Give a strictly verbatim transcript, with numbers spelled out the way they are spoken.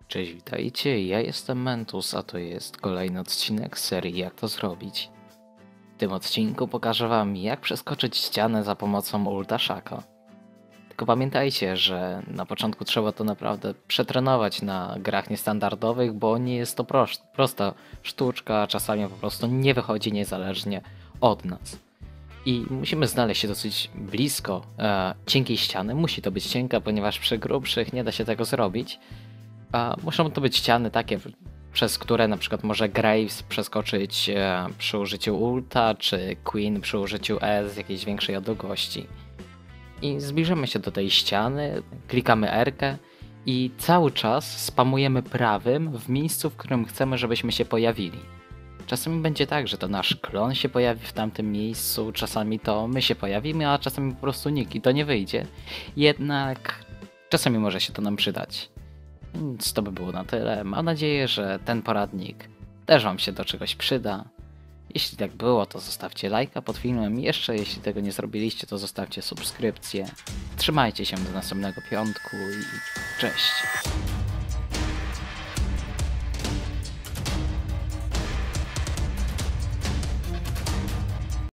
Cześć, witajcie, ja jestem Mentus, a to jest kolejny odcinek serii Jak to zrobić. W tym odcinku pokażę wam, jak przeskoczyć ścianę za pomocą ulta Shaco. Tylko pamiętajcie, że na początku trzeba to naprawdę przetrenować na grach niestandardowych, bo nie jest to prost, prosta sztuczka, czasami po prostu nie wychodzi niezależnie od nas. I musimy znaleźć się dosyć blisko e, cienkiej ściany, musi to być cienka, ponieważ przy grubszych nie da się tego zrobić. A muszą to być ściany takie, przez które na przykład może Graves przeskoczyć e, przy użyciu ulta, czy Queen przy użyciu E z jakiejś większej odległości. I zbliżamy się do tej ściany, klikamy R-kę i cały czas spamujemy prawym w miejscu, w którym chcemy, żebyśmy się pojawili. Czasami będzie tak, że to nasz klon się pojawi w tamtym miejscu, czasami to my się pojawimy, a czasami po prostu nikt i to nie wyjdzie. Jednak czasami może się to nam przydać. Więc to by było na tyle. Mam nadzieję, że ten poradnik też wam się do czegoś przyda. Jeśli tak było, to zostawcie lajka pod filmem. Jeszcze jeśli tego nie zrobiliście, to zostawcie subskrypcję. Trzymajcie się do następnego piątku i cześć!